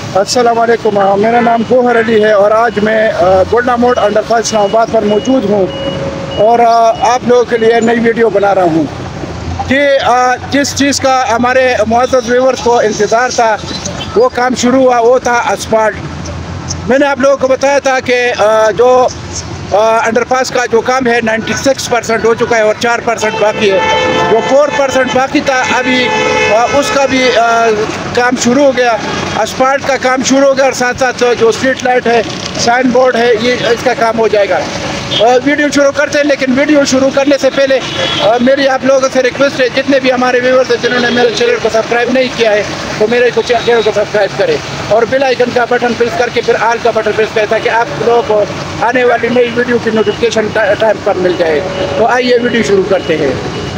अस्सलाम वालेकुम। मेरा नाम गोहर अली है और आज मैं गोल्डा मोड़ अंडरपास इस्लामाबाद पर मौजूद हूँ और आप लोगों के लिए नई वीडियो बना रहा हूँ कि जिस चीज़ का हमारे मुअज़्ज़ज़ व्यूअर्स को इंतज़ार था वो काम शुरू हुआ, वो था असफाल्ट। मैंने आप लोगों को बताया था कि जो अंडरपास का जो काम है 96% हो चुका है और 4% बाकी है। जो 4% बाकी था अभी उसका भी काम शुरू हो गया, असफाल्ट का काम शुरू हो गया और साथ साथ जो स्ट्रीट लाइट है, साइन बोर्ड है, ये इसका काम हो जाएगा। वीडियो शुरू करते हैं, लेकिन वीडियो शुरू करने से पहले मेरी आप लोगों से रिक्वेस्ट है, जितने भी हमारे व्यूअर्स हैं जिन्होंने मेरे चैनल को सब्सक्राइब नहीं किया है तो मेरे चैनल को सब्सक्राइब करें और बेल आइकन का बटन प्रेस करके फिर ऑल का बटन प्रेस करें ताकि आप लोगों को आने वाली नई वीडियो की नोटिफिकेशन टाइम पर मिल जाए। तो आइए वीडियो शुरू करते हैं।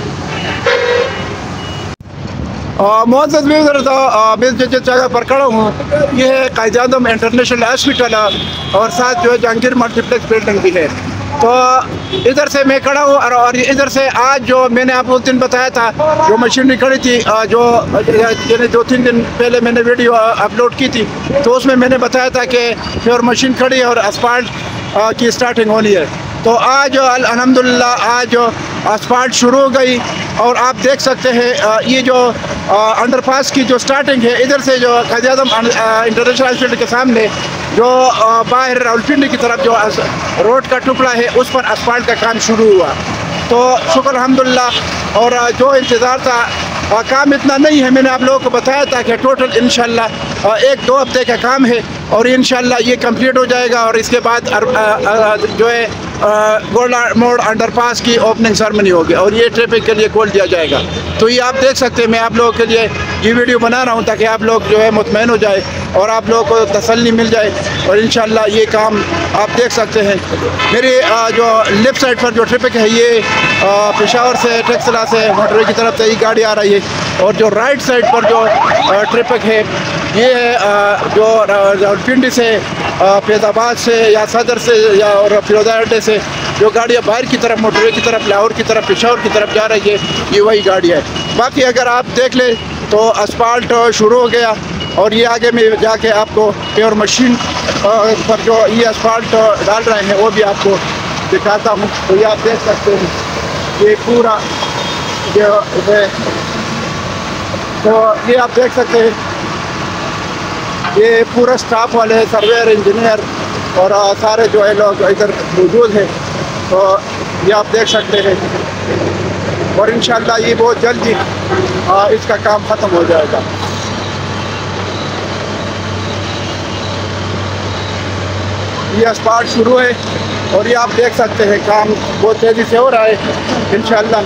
मुअज़्ज़ज़ व्यूअर्स, मैं जिस जगह पर खड़ा हूँ ये है कायद-ए-आज़म इंटरनेशनल हॉस्पिटल और साथ जो है जहांगीर मल्टीप्लेक्स बिल्डिंग भी है। तो इधर से मैं खड़ा हूँ और इधर से आज जो मैंने आपको उस दिन बताया था जो मशीनरी खड़ी थी, जो 2-3 दिन पहले मैंने वीडियो अपलोड की थी, तो उसमें मैंने बताया था कि प्योर मशीन खड़ी है और असफाल्ट की स्टार्टिंग होनी है। तो आज अल्हम्दुलिल्लाह आज असफाल्ट शुरू हो गई और आप देख सकते हैं ये जो अंडरपास की जो स्टार्टिंग है, इधर से जो कायद-ए-आज़म इंटरनेशनल हॉस्पिटल के सामने जो बाहर rawalpindi की तरफ जो रोड का टुकड़ा है उस पर असफाल्ट का काम शुरू हुआ। तो शुक्र अल्हम्दुलिल्लाह। और जो इंतज़ार था काम इतना नहीं है, मैंने आप लोगों को बताया था कि टोटल इंशाल्लाह 1-2 हफ्ते का काम है और इंशाल्लाह ये कंप्लीट हो जाएगा और इसके बाद जो है गोल्डा मोड़ अंडरपास की ओपनिंग सेरेमनी होगी और ये ट्रैफिक के लिए खोल दिया जाएगा। तो ये आप देख सकते हैं, मैं आप लोगों के लिए ये वीडियो बना रहा हूँ ताकि आप लोग जो है मुतमईन हो जाए और आप लोगों को तसल्ली मिल जाए और इंशाल्लाह ये काम आप देख सकते हैं। मेरी जो लेफ़्ट साइड पर जो ट्रैफिक है ये पेशावर से टेक्सला से मोटरवे की तरफ से ये गाड़ी आ रही है और जो राइट साइड पर जो ट्रैफिक है ये है जो rawalpindi से फैज़ाबाद से या सदर से या और फिरोजा अड्डे से जो गाड़ियाँ बाहर की तरफ मोटरवे की तरफ, लाहौर की तरफ, पेशावर की तरफ जा रही है, ये वही गाड़ी है। बाकी अगर आप देख लें तो असफाल्ट शुरू हो गया और ये आगे में जाके आपको प्योर मशीन पर जो ये असफाल्ट डाल रहे हैं वो भी आपको दिखाता हूँ। तो ये आप देख सकते हैं ये पूरा जो है, तो ये आप देख सकते हैं ये पूरा स्टाफ वाले सर्वेयर, इंजीनियर और सारे जो है लोग इधर मौजूद हैं। तो ये आप देख सकते हैं और इंशाल्लाह ये बहुत जल्दी इसका काम ख़त्म हो जाएगा। ये असफाल्ट शुरू है और ये आप देख सकते हैं काम बहुत तेज़ी से हो रहा है, इंशाल्लाह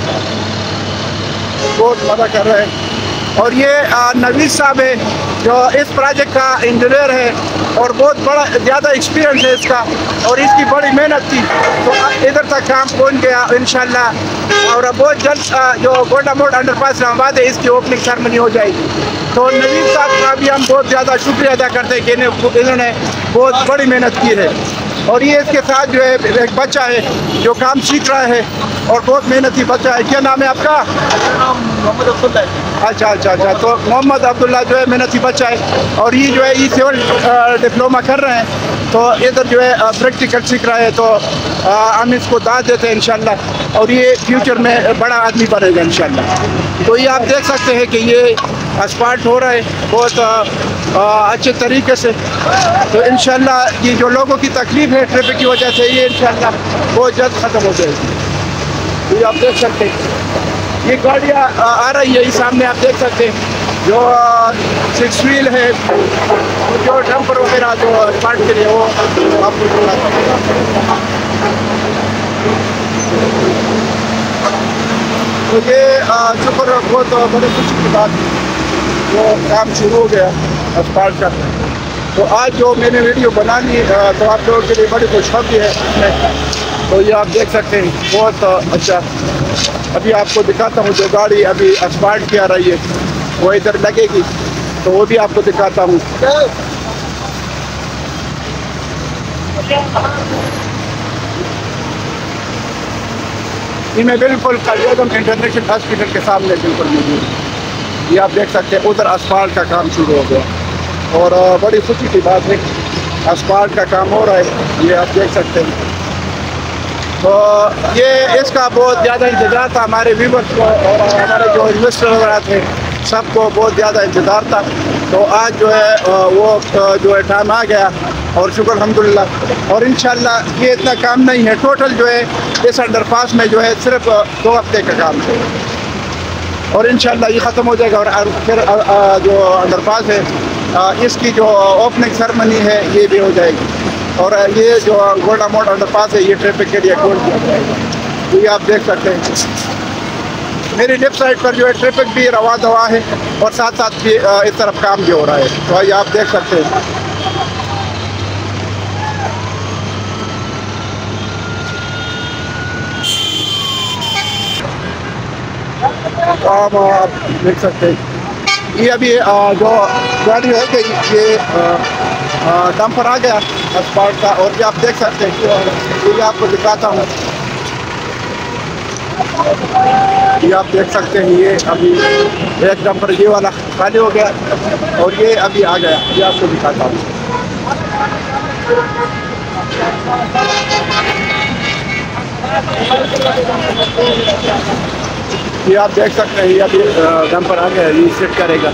बहुत मज़ा कर रहे हैं। और ये नवीद साहब है जो इस प्रोजेक्ट का इंजीनियर है और बहुत बड़ा ज़्यादा एक्सपीरियंस है इसका और इसकी बड़ी मेहनत थी तो इधर तक काम पहुंच गया इंशाल्लाह और बहुत जल्द जो गोल्डा मोड़ अंडरपास इस्लामाबाद है इसकी ओपनिंग सेरेमनी हो जाएगी। तो नवीद साहब का भी हम बहुत ज़्यादा शुक्रिया अदा करते हैं कि इन्होंने बहुत बड़ी मेहनत की है। और ये इसके साथ जो है एक बच्चा है जो काम सीख रहा है और बहुत मेहनती बच्चा है। क्या नाम है आपका? मोहम्मद अब्दुल्ला। अच्छा। तो मोहम्मद अब्दुल्ला जो है मेहनती बच्चा है और ये जो है ये सिविल डिप्लोमा कर रहे हैं तो इधर जो है प्रैक्टिकल सीख रहा है। तो हम इसको दाद देते हैं इंशाल्लाह और ये फ्यूचर में बड़ा आदमी बनेगा इंशाल्लाह। तो ये आप देख सकते हैं कि ये असफाल्ट हो रहा है बहुत अच्छे तरीके से। तो इंशाल्लाह ये जो लोगों की तकलीफ है ट्रैफिक की वजह से ये इंशाल्लाह बहुत जल्द ख़त्म हो जाएगी। ये आप देख सकते हैं ये गाड़ियाँ आ रही है, सामने आप देख सकते हैं जो 6 व्हील है जो डंपर वगैरह जो स्पार्ट के लिए वो आपको तो ये शुक्र बहुत बड़ी खुशी की बात जो काम शुरू हो गया अस्पाल्ट का। तो आज जो मैंने वीडियो बना ली तो आप लोगों के लिए बड़ी खुशखबरी है इसमें। तो ये आप देख सकते हैं बहुत अच्छा। अभी आपको दिखाता हूँ जो गाड़ी अभी अस्पाल्ट की आ रही है वो इधर लगेगी तो वो भी आपको दिखाता हूँ। ये मैं बिल्कुल कायद-ए-आज़म इंटरनेशनल हॉस्पिटल के सामने बिल्कुल मौजूद। ये आप देख सकते हैं उधर अस्पाल्ट का काम शुरू हो गया। और बड़ी खुशी की बात है, asphalt का काम हो रहा है, ये आप देख सकते हैं। तो ये इसका बहुत ज़्यादा इंतज़ार था हमारे व्यूवर्स को और हमारे जो इन्वेस्टर वगैरह थे, सबको बहुत ज़्यादा इंतज़ार था। तो आज जो है वो जो है टाइम आ गया और शुक्र अल्हम्दुलिल्लाह। और इंशाल्लाह ये इतना काम नहीं है, टोटल जो है इस अंडरपास में जो है सिर्फ 2 हफ्ते का काम है और इंशाल्लाह ये ख़त्म हो जाएगा। और फिर जो अंडरपास है इसकी जो ओपनिंग सेरेमनी है ये भी हो जाएगी। और ये जो गोल्डा मोड अंडरपास है ये ट्रैफिक के लिए खोल दिया जाएगा। तो ये आप देख सकते हैं मेरी लेफ्ट साइड पर जो है ट्रैफिक भी रवा दवा है और साथ साथ भी इस तरफ काम भी हो रहा है। तो ये आप देख सकते हैं। काम आप देख सकते हैं। ये अभी जो गाड़ी है कि ये डंपर आ गया asphalt का, और ये आप देख सकते हैं। ये आपको दिखाता हूँ, ये आप देख सकते हैं। ये अभी एक डंपर ये वाला खाली हो गया और ये अभी आ गया, ये आपको दिखाता हूँ। ये आप देख सकते हैं, ये अभी डंपर आ गया, ये सेट करेगा।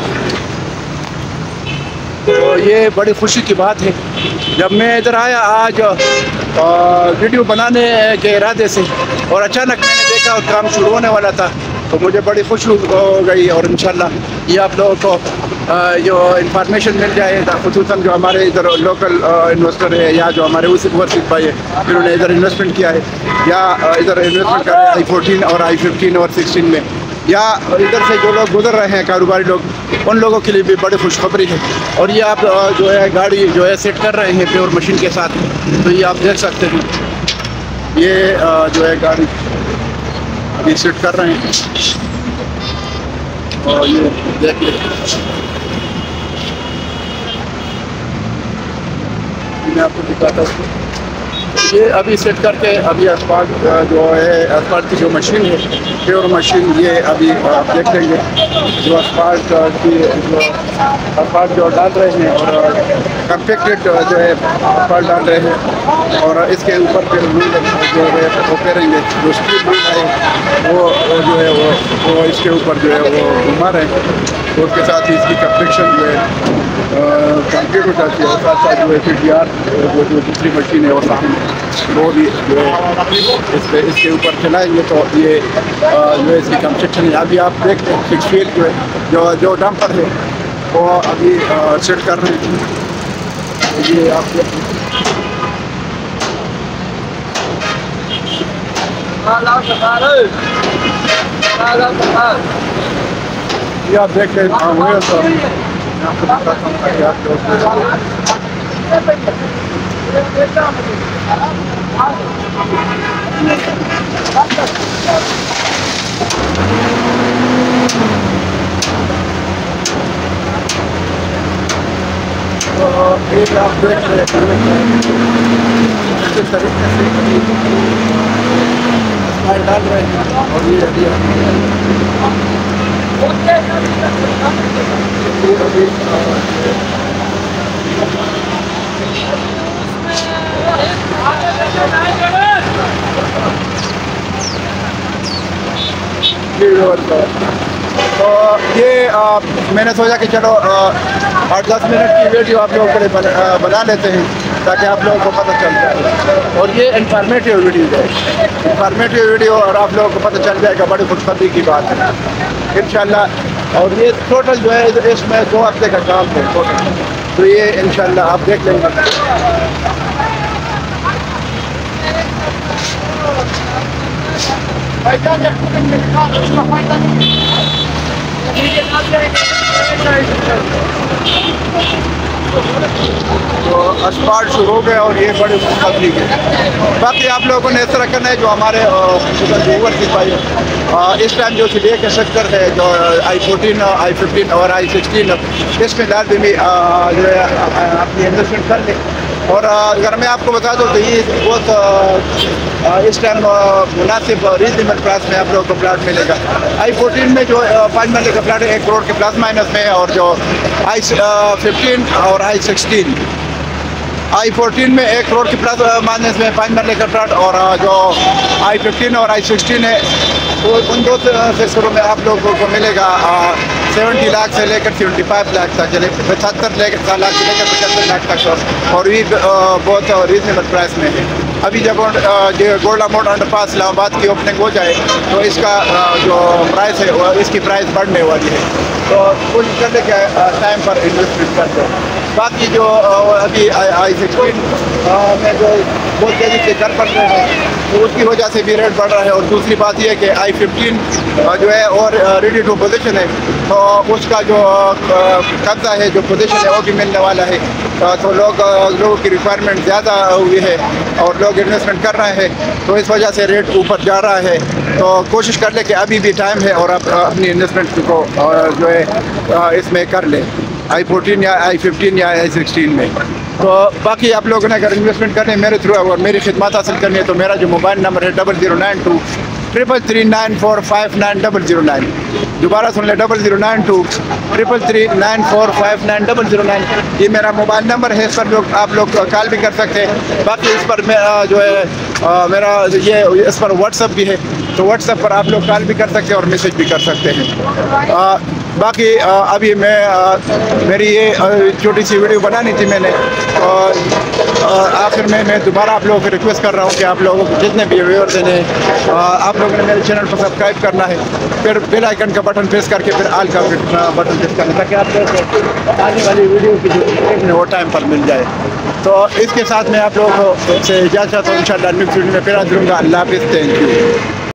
तो ये बड़ी खुशी की बात है। जब मैं इधर आया आज वीडियो बनाने के इरादे से और अचानक मैंने देखा और काम शुरू होने वाला था, तो मुझे बड़ी खुशी हो गई। और इंशाल्लाह ये आप लोगों को जो इंफॉर्मेशन मिल जाएगा, खुसूसन जो हमारे इधर लोकल इन्वेस्टर है या जो हमारे उस वर्षित भाई है जिन्होंने इधर इन्वेस्टमेंट किया है या इधर इन्वेस्टमेंट कर रहे हैं I-14 और I-15 और 16 में, या इधर से जो लोग गुजर रहे हैं कारोबारी लोग, उन लोगों के लिए भी बड़ी खुशखबरी है। और ये आप जो है गाड़ी जो है सेट कर रहे हैं प्योर मशीन के साथ, तो ये आप देख सकते हैं। ये जो है गाड़ी अभी सेट कर रहे हैं और ये देखिए मैं आपको दिखाता हूँ। ये अभी सेट करके अभी asphalt जो है asphalt की जो मशीन है प्योर मशीन, ये अभी आप देख लेंगे जो asphalt जो डाल रहे हैं और कम्पेक्टेड जो है asphalt डाल रहे हैं और इसके ऊपर फिर जो है वो करेंगे, जो स्टील रूल है वो जो है वो इसके ऊपर जो है वो घुमा रहे हैं। तो उसके साथ ही इसकी कम्पेक्शन जो है कंप्लीट हो जाती है और साथ साथ जो है PTR वो जो दूसरी मशीन है वो सामने वो भी जो है इसके ऊपर चलाएंगे। तो ये जो है इसकी कंस्ट्रक्शन है। अभी आप देखते हैं 6 फीट जो है जो डंपर है वो अभी सेट कर रहे हैं। ये आप ये आप देख रहे हैं। मैं आपको बताता हूँ ताकि आप लोग एक आप देख रहे हैं किस तरीके से डाल रहे हैं। और ये तो ये मैंने सोचा कि चलो 8-10 मिनट की वीडियो आप लोगों के लिए बना लेते हैं ताकि आप लोगों को पता चल जाए। और ये इंफॉर्मेटिव वीडियो है, इंफॉर्मेटिव वीडियो, और आप लोगों को पता चल जाएगा। बड़ी खुशखबरी की बात है इंशाल्लाह। और ये टोटल जो है इसमें 2 हफ्ते का काम है टोटल, तो ये इंशाल्लाह आप देख लेंगे। तो asphalt शुरू हो गया और ये बड़ी खुशखबरी है। बाकी आप लोगों ने इस तरह करना है जो हमारे ओवरसीज भाई इस टाइम जो सीधे के सेक्टर है जो I-14 I-15 और I-16 इसमें लाजमी जो है अपनी इन्वेस्टमेंट कर लें और अगर मैं आपको बता दूँ तो ये बहुत इस टाइम मुनासिब रीजनेबल प्राइस में आप लोगों को प्लाट मिलेगा। I14 में जो 5 मरले का प्लाट है 1 करोड़ के प्लस माइनस में है, और जो I15 और I14 में 1 करोड़ के प्लस माइनस में 5 मरले का प्लाट, और जो I15 और I16 है तो उन दो सेक्टरों में आप लोगों को मिलेगा 70 लाख से लेकर 75 लाख तक, चले 75 लाख से लेकर 75 लाख तक, और ये बहुत रीजनेबल प्राइस में है। अभी जब गोल्रा मोड अंडरपास इस्लामाबाद की ओपनिंग हो जाए तो इसका जो प्राइस है वो इसकी प्राइस बढ़ने वाली है, तो कोशिश करने के टाइम पर इन्वेस्टमेंट करते हैं। बाकी जो अभी I16 में जो बहुत तेज़ी से घर बढ़ रहे हैं तो उसकी वजह से भी रेट बढ़ रहा है, और दूसरी बात यह है कि I15 जो है और रेडी टू पोजीशन है, तो उसका जो कब्जा है, जो पोजीशन है वो भी मिलने वाला है, तो लोगों की रिक्वायरमेंट ज़्यादा हुई है और लोग इन्वेस्टमेंट कर रहे हैं, तो इस वजह से रेट ऊपर जा रहा है। तो कोशिश कर ले कि अभी भी टाइम है और आप अपनी इन्वेस्टमेंट को जो है इसमें कर लें, I14 या I15 या I16 में। तो बाकी आप लोगों ने अगर इन्वेस्टमेंट करनी है मेरे थ्रू और मेरी खिदमत हासिल करनी है तो मेरा जो मोबाइल नंबर है 0092 333945909। दोबारा सुन ले 0092 333945909। ये मेरा मोबाइल नंबर है, इस पर आप लोग कॉल भी कर सकते हैं। बाकी इस पर जो है मेरा ये इस पर व्हाट्सअप भी है, तो व्हाट्सएप पर आप लोग कॉल भी कर सकते हैं और मैसेज भी कर सकते हैं। बाकी अभी मेरी ये छोटी सी वीडियो बनानी थी मैंने, और आखिर में मैं दोबारा आप लोगों को रिक्वेस्ट कर रहा हूँ कि आप लोगों को जितने भी व्यूअर्स हैं आप लोगों ने मेरे चैनल पर सब्सक्राइब करना है, फिर बेल आइकन का बटन प्रेस करके फिर ऑल का बटन प्रेस करना, ताकि आप लोगों को आने वाली वीडियो की जो वो टाइम पर मिल जाए। तो इसके साथ मैं आप लोगों को से इजाज़त चाहता हूँ। इंशाअल्लाह नेक्स्ट वीडियो में फिर आ जाऊँगा। अल्लाह हाफ़िज़, थैंक यू।